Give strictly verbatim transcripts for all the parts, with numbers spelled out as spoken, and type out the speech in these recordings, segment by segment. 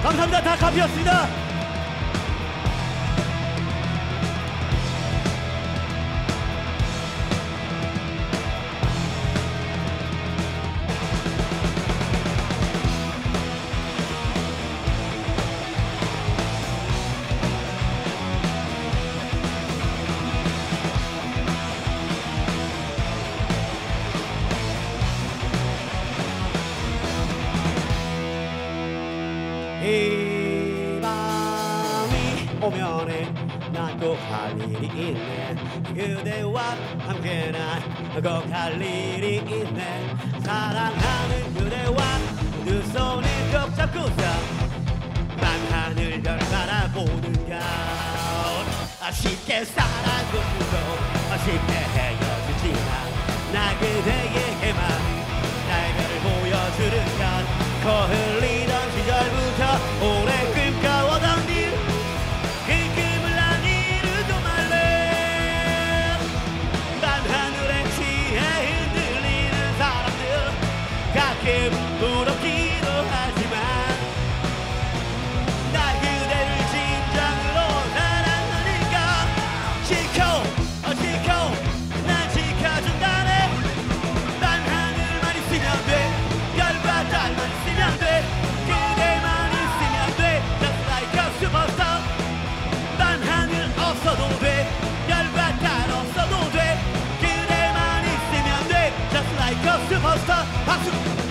감사합니다. 다 카피였습니다. 이 밤이 오면은 난 꼭 할 일이 있네. 그대와 함께 난 꼭 할 일이 있네. 사랑하는 그대와 두 손을 꼭 잡고서 만하늘 별 바라보는가. 쉽게 사랑하고도 쉽게 헤어지지만 나 그대에게만 날개를 보여주는 건 거흘리던 시절부터 오래 꿈꿔오던 일, 그 꿈을 난 이루고 말래. 밤하늘에 취해 흔들리는 사람들 가끔 부럽기도 하지만 나 그대를 진정으로 사랑하니까 지켜 지켜 난 지켜준다네. 밤하늘만 있으면 돼. 별과 달만 있으면 돼. 그대만 있으면 돼. Just like a superstar. 밤하늘 없어도 돼. 별과 달 없어도 돼. 그대만 있으면 돼. Just like a superstar. 박수.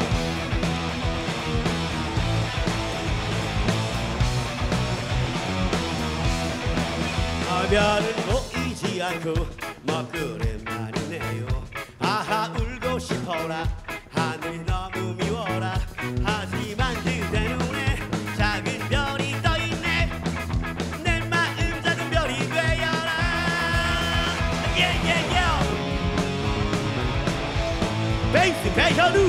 아, 별은 보이지 않고 먹구름만이네요. 아하 울고 싶어라. 하늘이 너무 미워라. 하지만 그대 눈에 작은 별이 떠있네. 내 마음 작은 별이 되어라. 예예예. 베이스 배현우.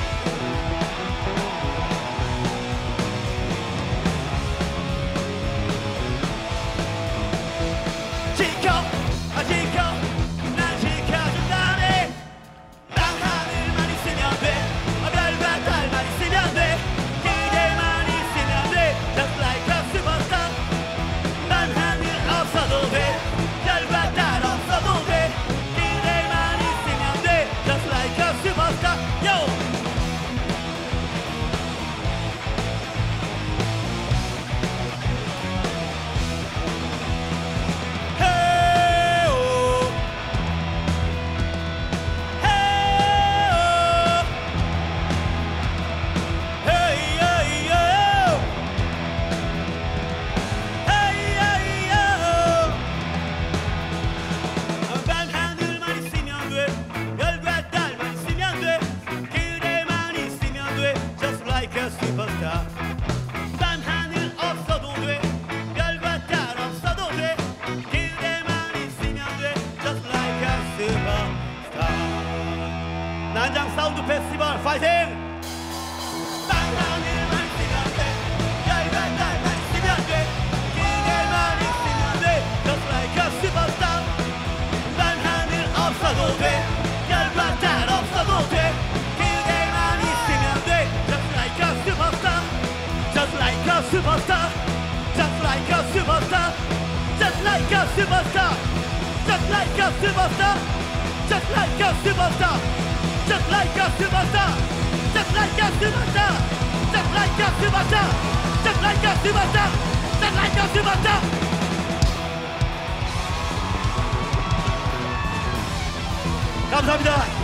지켜 지켜 난 지켜준다네. 밤하늘만 있으면 돼. 별과 달만 있으면 돼. 그대만 있으면 돼. Just like a superstar. 밤하늘 없어도 돼. 별과 달 없어도 돼. 그대만 있으면 돼. Just like a superstar. Yo! superstar. 밤하늘 없어도 돼. 별과 달 없어도 돼. 그대만 있으면 돼. Just like a superstar. 난장 사운드 페스티벌 파이팅! 밤하늘만 있으면 돼. 별과 달만 있으면 돼. 그대만 있으면 돼. Just like a superstar. 밤하늘 없어도 돼. 별과 달 없어도 돼. Just like a superstar, just like a superstar, just like a superstar, just like a superstar, just like a superstar, just like a superstar, just like a superstar, just like a superstar, just like a superstar, just like a superstar. 감사합니다.